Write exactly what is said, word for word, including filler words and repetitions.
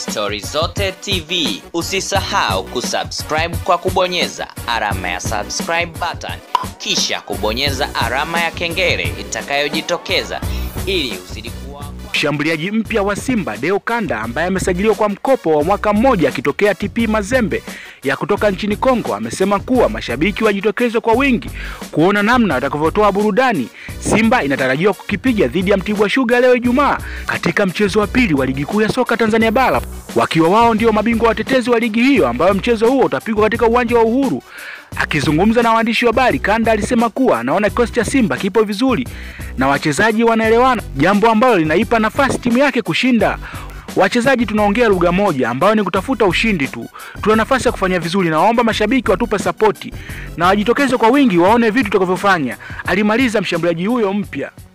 Story Zote T V. Usisahau kusubscribe kwa kubonyeza alama ya subscribe button, kisha kubonyeza alama ya kengele itakayojitokeza ili uzidi kuwa. Mshambuliaji mpya wa Simba Deo Kanda, ambaye amesajiliwa kwa mkopo wa mwaka mmoja akitokea T P Mazembe ya kutoka nchini Kongo, amesema kuwa mashabiki wajitokeze kwa wingi kuona namna watakavyotoa burudani. Simba inatarajiwa kukipiga dhidi ya Mtibwa Sugar leo Ijumaa katika mchezo wa pili wa ligi kuu ya soka Tanzania bara, wakiwa wao ndio mabingwa watetezi wa ligi hiyo, ambayo mchezo huo utapigwa katika uwanja wa Uhuru. Akizungumza na waandishi wa habari, Kanda alisema kuwa anaona kikosi cha Simba kipo vizuri na wachezaji wanaelewana, jambo ambalo linaipa nafasi timu yake kushinda. Wachezaji tunaongea lugha moja ambayo ni kutafuta ushindi tu. Tuna nafasi ya kufanya vizuri, na waomba mashabiki watupe support na wajitokeze kwa wingi waone vitu tutakavyofanya, alimaliza mshambuliaji huyo mpya.